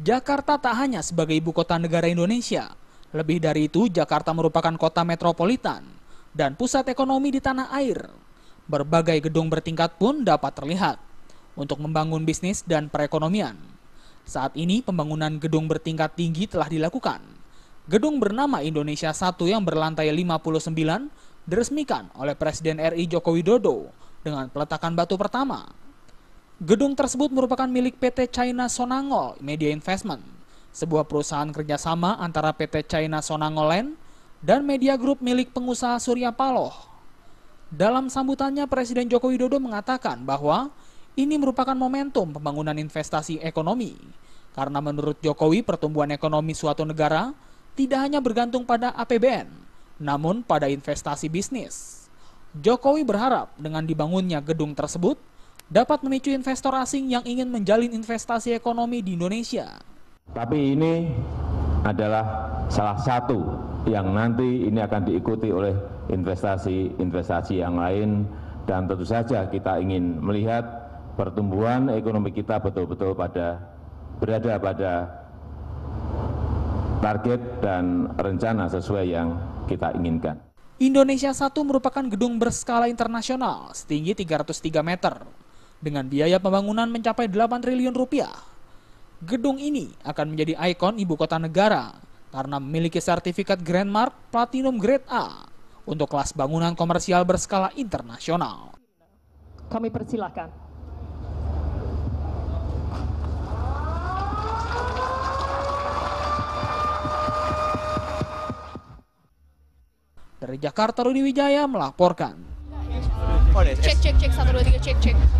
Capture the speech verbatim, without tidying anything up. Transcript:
Jakarta tak hanya sebagai ibu kota negara Indonesia. Lebih dari itu, Jakarta merupakan kota metropolitan dan pusat ekonomi di tanah air. Berbagai gedung bertingkat pun dapat terlihat untuk membangun bisnis dan perekonomian. Saat ini pembangunan gedung bertingkat tinggi telah dilakukan. Gedung bernama Indonesia satu yang berlantai lima puluh sembilan diresmikan oleh Presiden R I Joko Widodo dengan peletakan batu pertama. Gedung tersebut merupakan milik P T China Sonangol Media Investment, sebuah perusahaan kerjasama antara P T China Sonangol Land dan Media Group milik pengusaha Surya Paloh. Dalam sambutannya, Presiden Joko Widodo mengatakan bahwa ini merupakan momentum pembangunan investasi ekonomi, karena menurut Jokowi pertumbuhan ekonomi suatu negara tidak hanya bergantung pada A P B N, namun pada investasi bisnis. Jokowi berharap dengan dibangunnya gedung tersebut dapat memicu investor asing yang ingin menjalin investasi ekonomi di Indonesia. Tapi ini adalah salah satu yang nanti ini akan diikuti oleh investasi-investasi yang lain, dan tentu saja kita ingin melihat pertumbuhan ekonomi kita betul-betul pada berada pada target dan rencana sesuai yang kita inginkan. Indonesia satu merupakan gedung berskala internasional setinggi tiga ratus tiga meter dengan biaya pembangunan mencapai delapan triliun rupiah. Gedung ini akan menjadi ikon ibu kota negara karena memiliki sertifikat Grand Mark Platinum Grade A untuk kelas bangunan komersial berskala internasional. Kami persilahkan. Dari Jakarta, Rudi Wijaya melaporkan. Cek, cek, cek, satu, dua, tiga, cek, cek.